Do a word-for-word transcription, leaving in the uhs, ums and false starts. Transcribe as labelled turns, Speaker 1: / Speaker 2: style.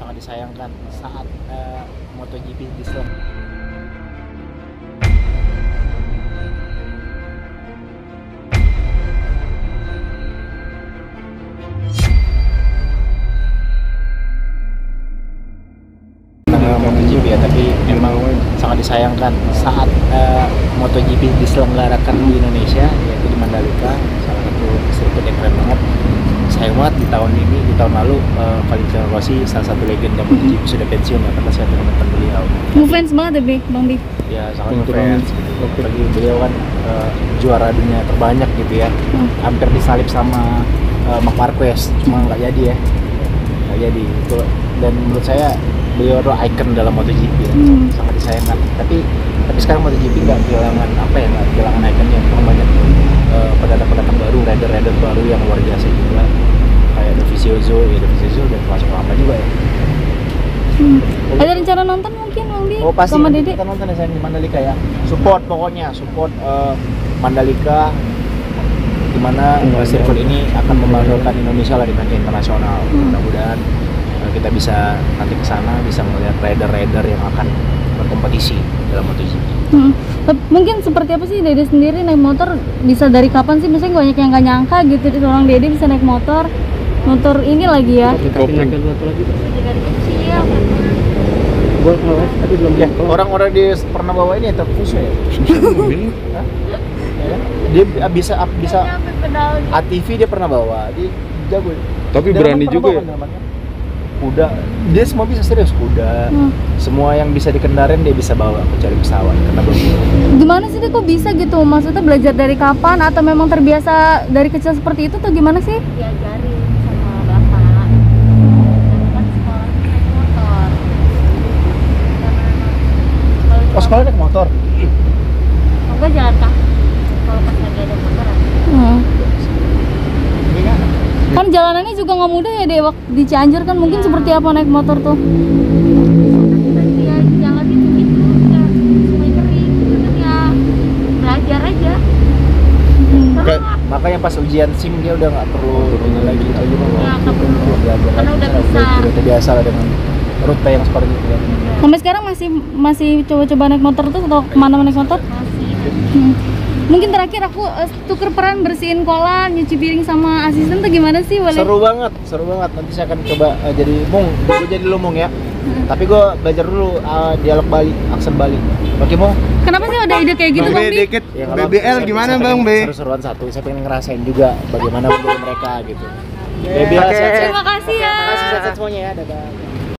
Speaker 1: sangat disayangkan saat uh, MotoGP diselam. MotoGP ya, tapi memang sangat disayangkan saat uh, MotoGP diselenggarakan di Indonesia, yaitu di Mandalika, salah satu sirkuit yang keren banget. Sayang banget di tahun ini, di tahun lalu uh, Valentino Rossi, salah satu legenda MotoGP sudah pensiun ya, karena saya teman-teman beliau.
Speaker 2: Ngefans banget ya, Bang Bi?
Speaker 1: Ya sangat ngefans gitu. Bagi beliau kan uh, juara dunia terbanyak gitu ya, hmm. hampir disalip sama uh, Marc Marquez, cuma nggak jadi ya, nggak jadi itu. Dan menurut saya beliau adalah icon dalam MotoGP ya, hmm. sangat disayangkan. Tapi tapi sekarang MotoGP nggak kehilangan apa ya, nggak kehilangan ikonnya, memang banyak uh, pendatang-pendatang baru, rider-rider baru yang luar biasa juga. Kayak Dovizioso, ya Dovizioso udah termasuk lama juga ya.
Speaker 2: Hmm. Ada rencana nonton mungkin Bang Bi?
Speaker 1: Oh pasti
Speaker 2: sama
Speaker 1: kita nonton ya sayang di Mandalika ya. Support pokoknya, support uh, Mandalika, dimana uh, sirkuit ini akan membanggakan Indonesia lah di kancah internasional. Hmm. Mudah-mudahan uh, kita bisa nanti ke sana bisa melihat rider-rider yang akan berkompetisi dalam MotoGP.
Speaker 2: Hmm. Mungkin seperti apa sih Dede sendiri naik motor, bisa dari kapan sih? Misalnya banyak yang gak nyangka gitu seorang Dede bisa naik motor motor ini lagi ya.
Speaker 1: Ya, orang-orang dia pernah bawa ini terus ya. Dia bisa bisa A T V dia pernah bawa, dia jago.
Speaker 3: Tapi berani juga ya.
Speaker 1: Kuda, dia semua bisa, serius, kuda, hmm. semua yang bisa dikendarain dia bisa bawa, kecuali pesawat, karena bagus.
Speaker 2: Gimana sih dia kok bisa gitu? Maksudnya belajar dari kapan atau memang terbiasa dari kecil seperti itu atau gimana sih?
Speaker 4: Diajarin sama bapak. Dan kan sekolah naik motor.
Speaker 1: Oh, sekolah naik motor?
Speaker 4: Enggak jalan kaki. Kalau pas lagi ada motor.
Speaker 2: Hmm. Kan jalanannya juga nggak mudah ya deh, di Cianjur kan mungkin ya. Seperti apa naik motor tuh?
Speaker 4: Nanti ya jalannya begitu ya, sungai kering, gitu ya belajar aja.
Speaker 2: Hmm.
Speaker 1: Makanya pas ujian SIM dia udah nggak perlu ini lagi,
Speaker 4: ya, nggak perlu, karena udah bisa.
Speaker 1: Udah terbiasa lah dengan rute yang seperti itu.
Speaker 2: Sampai sekarang masih masih coba-coba naik motor tuh atau kemana naik motor?
Speaker 4: Masih.
Speaker 2: Hmm. Mungkin terakhir aku uh, tuker peran bersihin kolam, nyuci piring sama asisten tuh gimana sih? Boleh?
Speaker 1: Seru banget, seru banget. Nanti saya akan coba uh, jadi mung, gue jadi lu mung ya. Hmm. Tapi gue belajar dulu uh, dialog Bali, aksen Bali. Oke mung?
Speaker 2: Kenapa sih ada ide kayak gitu Bang Bi?
Speaker 3: Dikit
Speaker 1: Ya,
Speaker 3: B B L gimana Bang B?
Speaker 1: Seru-seruan satu, saya pengen ngerasain juga bagaimana menjadi mereka gitu.
Speaker 2: Yeah.
Speaker 1: B B L,
Speaker 2: Terima kasih ya.
Speaker 1: Terima kasih semuanya ya, dadah.